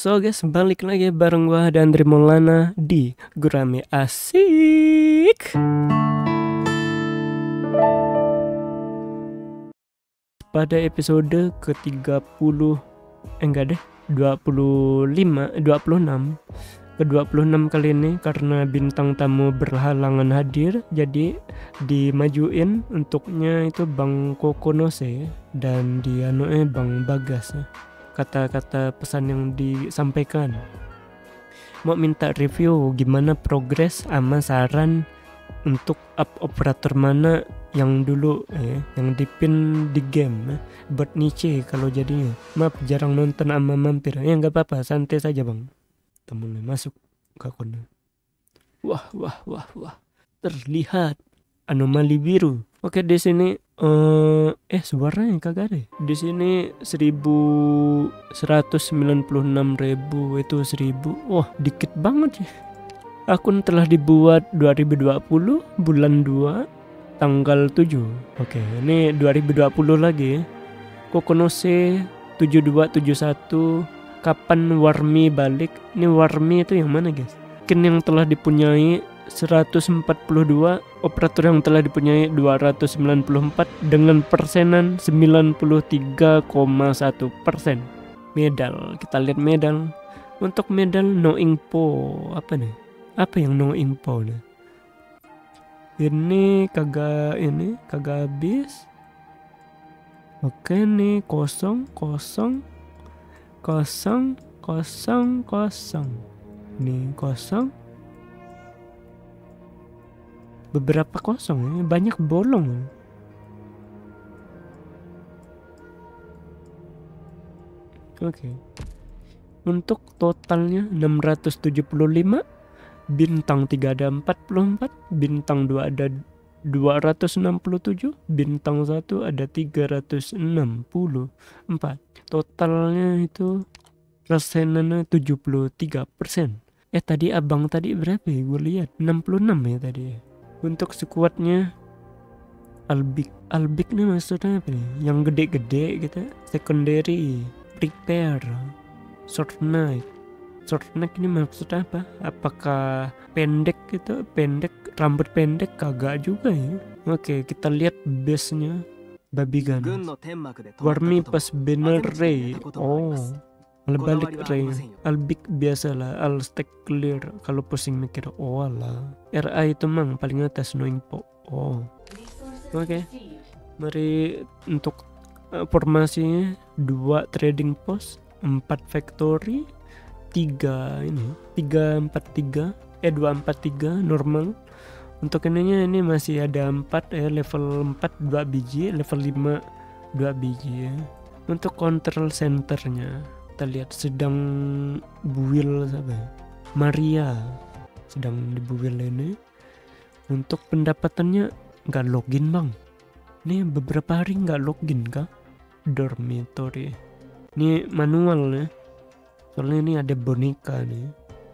So guys, balik lagi bareng gua dan Andri Maulana di Gurame Asik. Pada episode ke-30 enggak deh, 26 ke-26 kali ini karena bintang tamu berhalangan hadir, jadi dimajuin untuknya itu Bang Kokonose dan Bang Bagas ya. Kata-kata pesan yang disampaikan, mau minta review gimana progres sama saran untuk up operator mana yang dulu yang dipin di game buat niche kalau jadinya. Maaf jarang nonton sama mampir ya, nggak apa-apa, santai saja bang. Temennya masuk ke akun. Wah terlihat anomali biru. Oke, di sini suaranya kagak ada. Di sini 1.196.000 itu 1.000. Wah, dikit banget ya. Akun telah dibuat 2020 bulan 2 tanggal 7. Oke, ini 2020 lagi. Kokonose 7271. Kapan Warmi balik? Ini Warmi itu yang mana, guys? Mungkin yang telah dipunyai 142, operator yang telah dipunyai 294 dengan persenan 93,1%. Medal, kita lihat medal. Untuk medal no info, apa nih? Apa yang no info nih? Ini kagak habis. Oke nih, kosong. Nih kosong. Beberapa kosong ya, banyak bolong. Oke. Untuk totalnya 675, bintang 3 ada 44, bintang 2 ada 267, bintang 1 ada 364. Totalnya itu persenannya 73%. Tadi abang tadi berapa ya? Gue lihat 66 ya tadi ya. Untuk skuadnya Albik nih maksudnya apa nih? Yang gede-gede gitu. Secondary, prepare, short neck ini maksudnya apa? Apakah pendek gitu? Pendek, rambut pendek kagak juga ya. Oke, kita lihat base-nya. Babigan, Warmi pas banner Ray. Oh, balik Ray. Albik biasalah, Al stack clear. Kalau pusing mikir, oh alah. RA itu mang paling atas no info. Oh. Oke. Mari untuk formasinya 2 trading post, 4 factory, 243 normal. Untuk ininya ini masih ada 4 level 4 2 biji, level 5 2 biji ya. Untuk control centernya kita lihat sedang build apa ya? Maria sedang dibuild ini. Untuk pendapatannya nggak login bang. Ini beberapa hari nggak login kah? Dormitory. Ini manual ya. Soalnya ini ada boneka nih.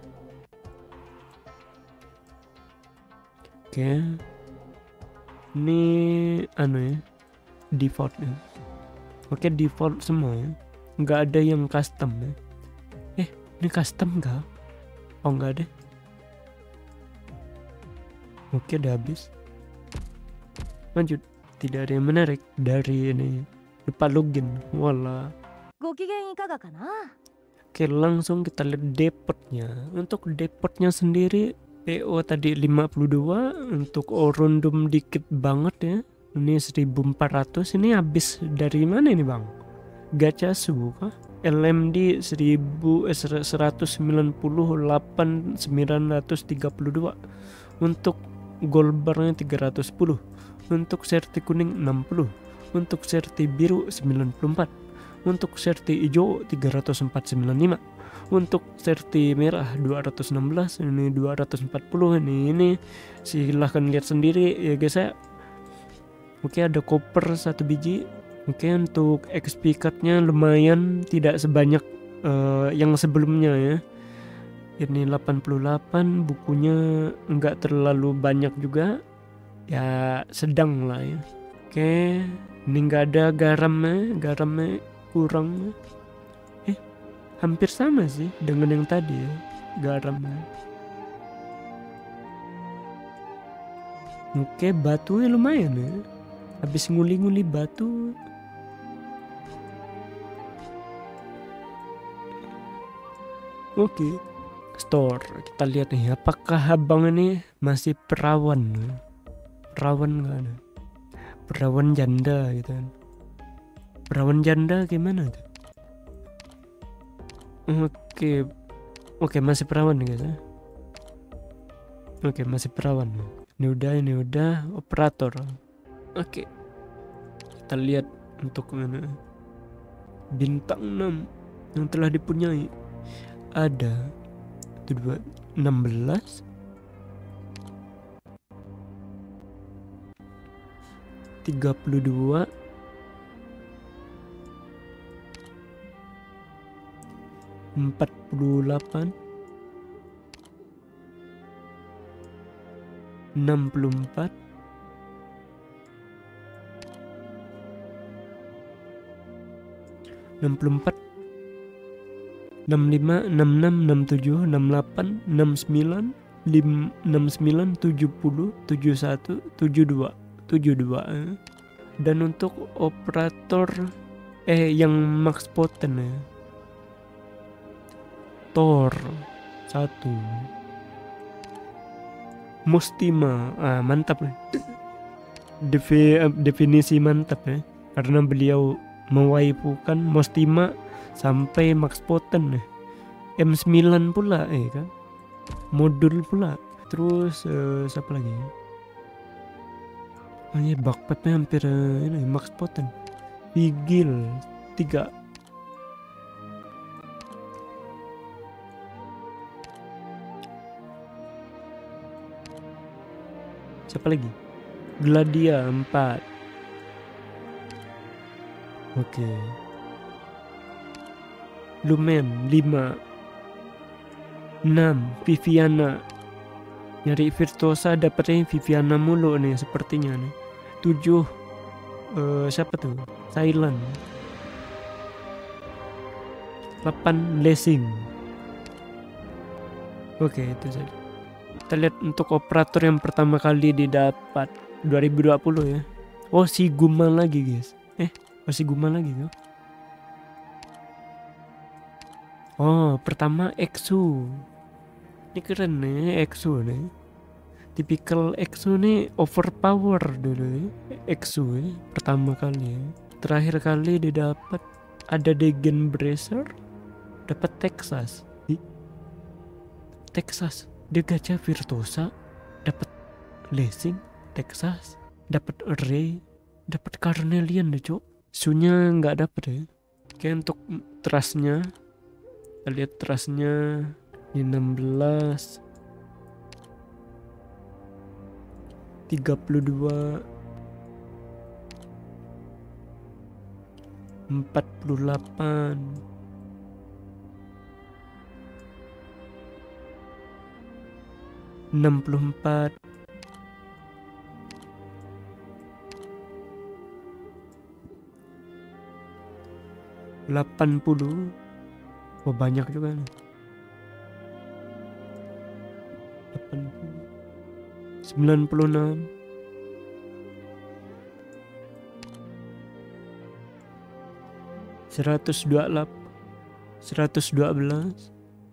Oke. Ini default ya. Oke, default semua ya. Nggak ada yang custom ya. Ini custom nggak? Oh nggak ada. Oke, udah habis. Lanjut. Tidak ada yang menarik dari ini. Lupa login. Walah. Oke, langsung kita lihat depotnya. Untuk depotnya sendiri PO tadi 52, untuk orundum dikit banget ya. Ini 1400. Ini habis dari mana ini bang? Gacha kah? LMD 198.932. Untuk gold barnya 310. Untuk serti kuning 60. Untuk serti biru 94. Untuk serti hijau 304.95. Untuk serti merah 216. Ini 240. Ini silahkan lihat sendiri ya guys ya. Oke, ada copper 1 biji. Oke, untuk XP cardnya lumayan, tidak sebanyak yang sebelumnya ya. Ini 88, bukunya enggak terlalu banyak juga. Ya sedang lah ya. Oke, ini enggak ada garamnya kurang. Hampir sama sih dengan yang tadi ya, garamnya. Oke, batunya lumayan ya. Habis nguli-nguli batu. Oke, store. Kita lihat nih, apakah abang ini masih perawan? Perawan nggak ada? Perawan janda gitu kan. Perawan janda gimana tuh? Oke, masih perawan guys ya. Oke, masih perawan. Ini udah operator. Oke, kita lihat untuk mana bintang 6 yang telah dipunyai. Ada 16, 32, 48, 64, 64, 65, 66, 67, 68, 69, 69, 70, 71, 72, 72. Dan untuk operator yang max poten ya, Thor 1, Mustima, mantap nih. Definisi mantap ya, karena beliau mewaifukan Mustima sampai max poten nih. M9 pula kan, modul pula. Terus siapa lagi ya? Backpacknya hampir ini max poten. Vigil 3. Siapa lagi? Gladia 4. Oke. Lumen 5. 6. Viviana. Nyari Virtuosa dapetnya Viviana mulu nih sepertinya nih. 7. Siapa tuh? Silent. 8. Lessing. Oke, itu saja. Kita lihat untuk operator yang pertama kali didapat 2020 ya. Oh, si Guma lagi guys. Si Guma lagi tuh. Oh, pertama Exu. Ini keren nih Exu nih. Tipikal Exu nih overpower dulu ya. Exu ya, pertama kali ya. Terakhir kali didapat ada Degen Bracer, dapat Texas. Texas. Dia gacha Virtuosa, dapat Lessing, Texas, dapat Array, dapat Carnelian deh cok. Sunya nggak dapet ya. Oke, untuk trustnya, kita lihat trustnya di 16, 32, 48, 64, 80. Oh, banyak juga nih. 80, 96, 128, 112,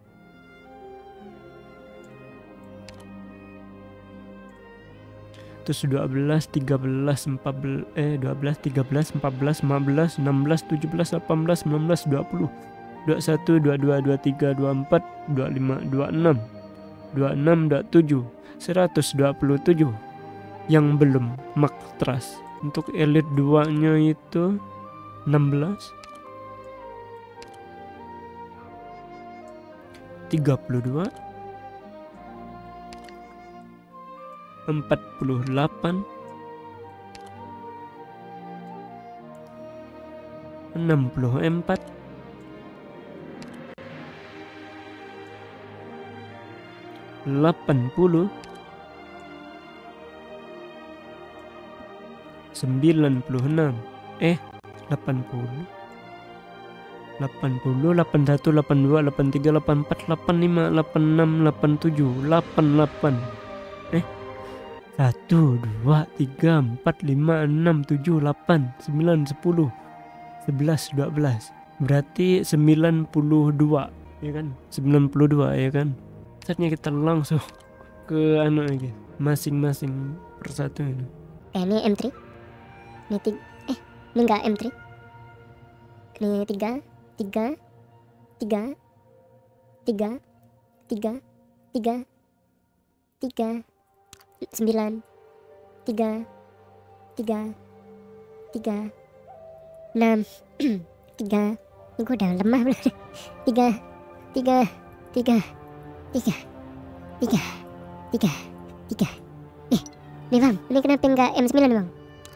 12, 13, 14, 12, 13, 14, 15, 16, 17, 18, 19, 20, 21, 22, 23, 24, 25, 26, 26, 27, 127 yang belum max trust. Untuk elite 2 nya itu 16, 32, 48, 64, 80, 96, 80, 80, 81, 82, 83, 84, 85, 86, 87, 88. 1, 2, 3, 4, 5, 6, 7, 8, 9, 10, 11, 12. Berarti 92, ya kan? 92 ya kan? Saatnya kita langsung ke lagi masing-masing persatu ini. Ini M3. Ini ini enggak M3. Ini 3, 3, 3, 3, 3, 3, 3, 9, 3, 3, 3, 6, 3. Ini gue udah lemah belum? 3, 3, 3, 3, 3, 3, 3. Nih bang, ini kenapa enggak M9 bang?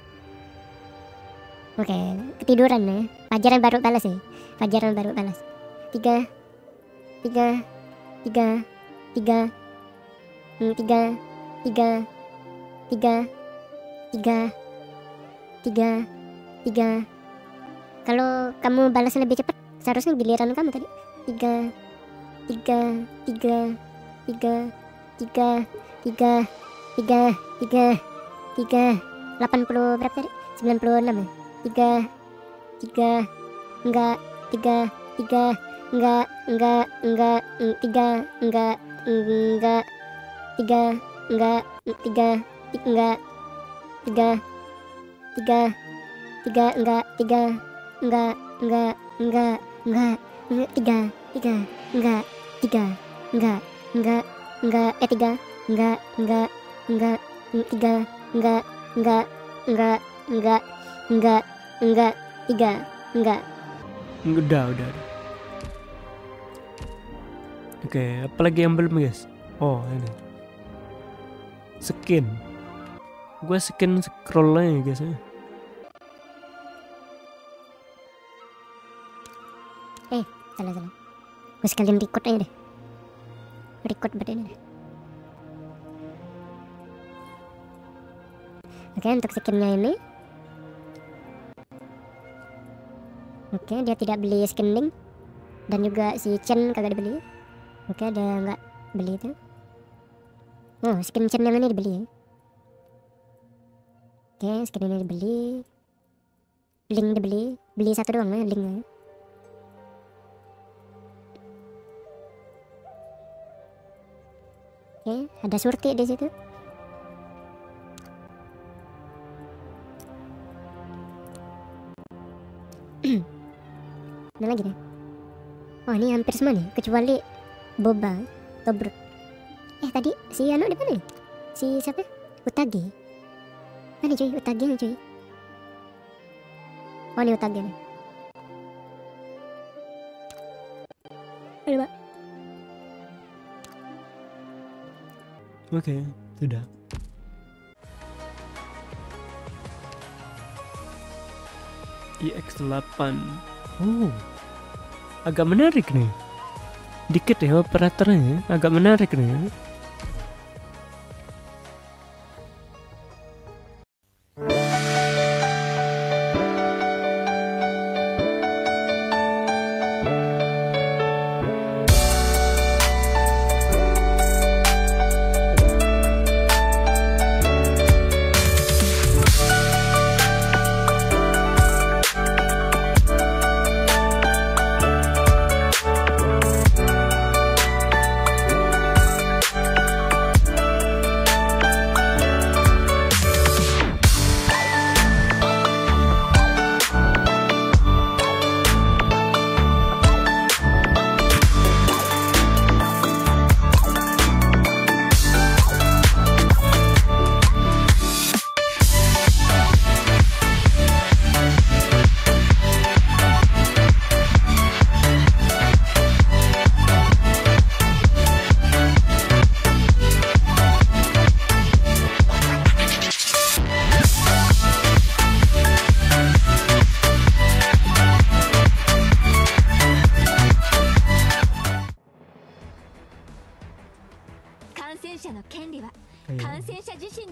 Oke, ketiduran ya. Fajaran baru balas ya. Fajaran baru balas. 3, 3, 3, 3, 3, 3, 3, 3, 3, 3. Kalau kamu balasnya lebih cepat, seharusnya giliran kamu tadi. 3, 3, 3, 3, 3, 3, 3, 3, 3, 80 berapa tadi? 96 ya? 3, 3, enggak, 3, 3, enggak, 3, enggak, 3, enggak, 3, enggak, 3, 3, 3, enggak, 3, enggak, 3, 3, enggak, 3, enggak, 3, enggak, 3, enggak, 3, enggak. Udah. Oke, apalagi yang belum guys? Oh ini skin. Gue skin scrollnya guys ya. Salah. Gue sekalian record aja deh. Record badannya deh. Oke, untuk skinnya ini. Oke, dia tidak beli skinning. Dan juga si Chen kagak dibeli. Oke, dia nggak beli itu. Oh, skin Chen yang ini dibeli ya. Oke, skin ini dibeli. Link dibeli. Beli satu doang ya, linknya. Oke, ada surti di situ. Ada lagi deh. Oh, ini hampir semua nih, kecuali Boba, Tobruk. Tadi si Anu di mana? Si siapa? Utage. Mana cuy? Utage nih cuy. Oh, ini Utage nih. Ayo, Pak. Oke, sudah. IX8. Oh, agak menarik nih. Dikit ya operatornya, agak menarik nih.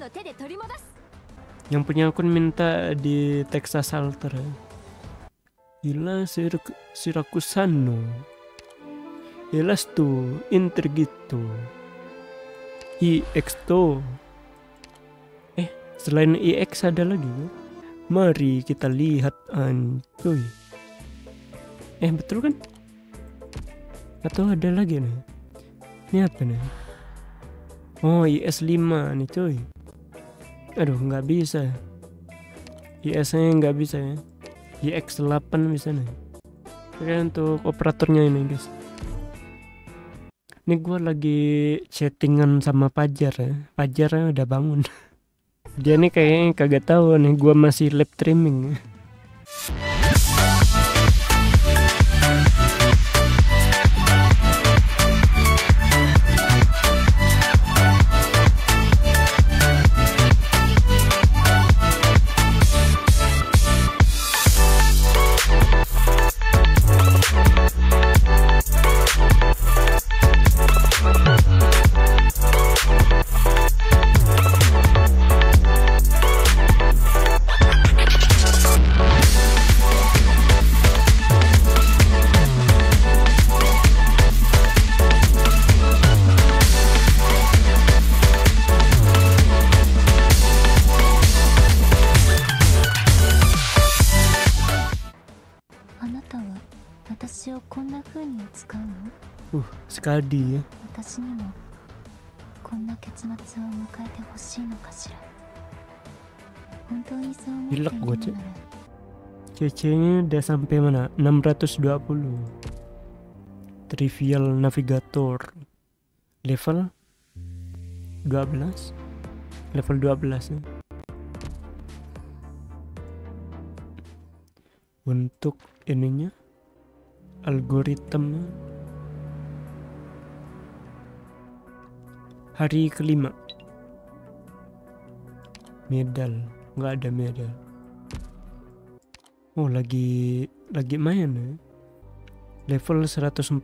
Yang punya akun minta di Texas Alter. Ila Sirakusano, Elasto, Intergito, IX. Selain IX ada lagi ya? Mari kita lihat cuy. Betul kan? Atau ada lagi nih? Ini apa nih? Oh, IS5 nih cuy. Aduh, nggak bisa. IS-nya nggak bisa ya. IX8 bisa nih. Oke, untuk operatornya ini guys. Ini gue lagi chattingan sama Pajar ya. Pajar udah bangun. Dia nih kayaknya kagak tahu nih gue masih live streaming. Sekali ya. Hilek gue cek. CC-nya udah sampai mana? 620. Trivial Navigator level 12. Level 12 ya. Untuk ininya algoritma hari kelima. Medal, nggak ada medal. Oh, lagi main ya. Level 144.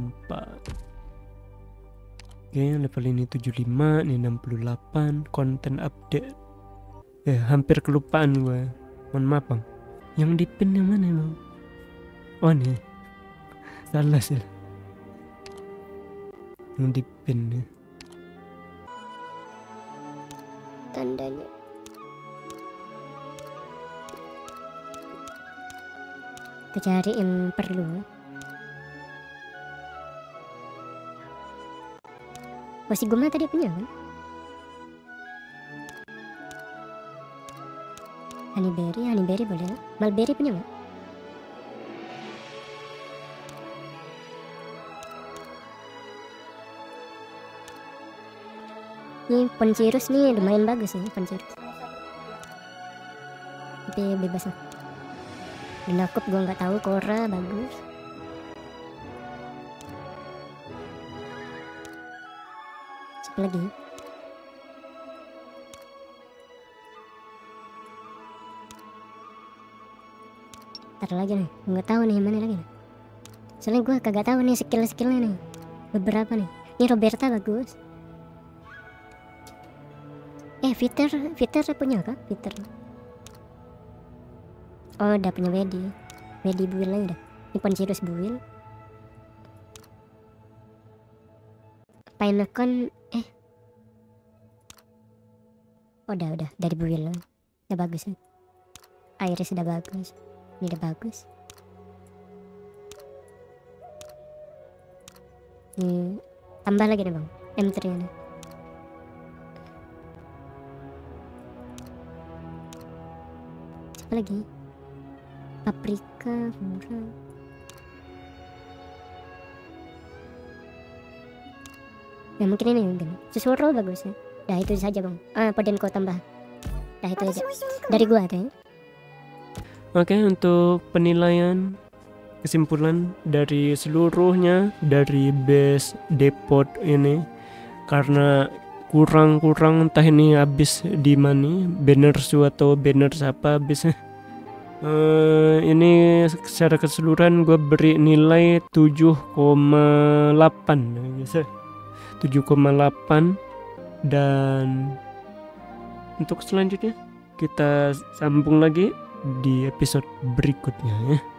Kayaknya level ini 75, ini 68. Konten update. Hampir kelupaan gue. Mohon maaf bang. Yang di pin yang mana bang? Oh nih. Salah sih. Yang di pin nih. Tandanya. Kita cari yang perlu. Masih guna tadi punya kan? Honeyberry boleh lah. Mulberry punya nggak? Ini Poncirus nih lumayan bagus nih Poncirus. Tapi bebas lah. Dinakop gue nggak tahu. Korra bagus. Siapa lagi? Ntar lagi nih, nggak tahu nih mana lagi nih. Soalnya gue kagak tahu nih skill-skillnya nih. Beberapa nih. Ini Roberta bagus. Fitter punya kah? Fitter. Oh, udah punya Wedi build lagi udah. Ini Poncirus build. Pinecon udah dari build lah. Udah bagus nih. Iris udah bagus. Ini udah bagus. Tambah lagi nih bang. M3 nih. Siapa lagi? Paprika, murah. Ya mungkin ini mungkin. Susuro bagus ya. Dah itu saja bang. Podenko tambah. Dah itu aja. Dari gua kayaknya. Oke, untuk penilaian kesimpulan dari seluruhnya dari base depot ini, karena kurang entah ini habis di mana, banners atau banners apa habisnya. Ini secara keseluruhan gue beri nilai 7,8 guys. 7,8. Dan untuk selanjutnya kita sambung lagi di episode berikutnya ya.